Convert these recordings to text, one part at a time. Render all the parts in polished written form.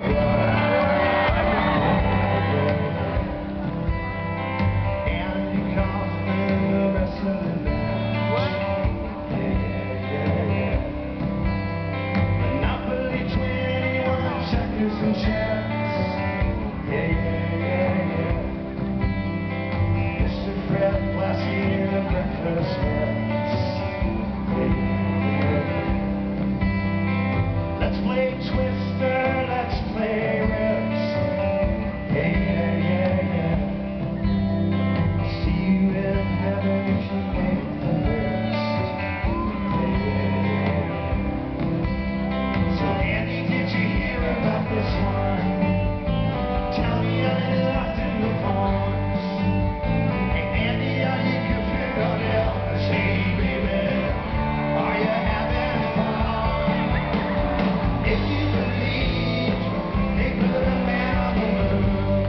Let's play Twister, let's play Rips. I'll see you in heaven if you make the list. So Andy, did you hear about this one? Tell me how you locked in the phones. Hey Andy, are you good on Elvis? Hey baby, are you having fun? If you believe they put a man on the moon,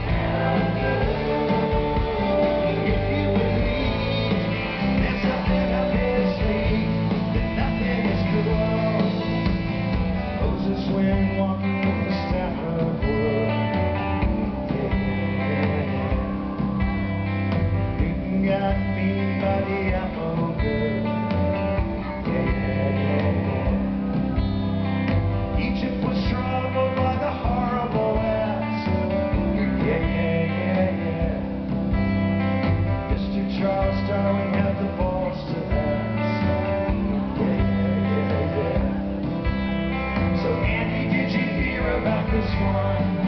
if you believe there's something up his sleeve, that nothing is cool. Moses went walking with the staff of wood. Newton got beaten by the apple good. Egypt was troubled by the horrible West. Mr. Charles Darwin had the balls to ask. So Andy, did you hear about this one?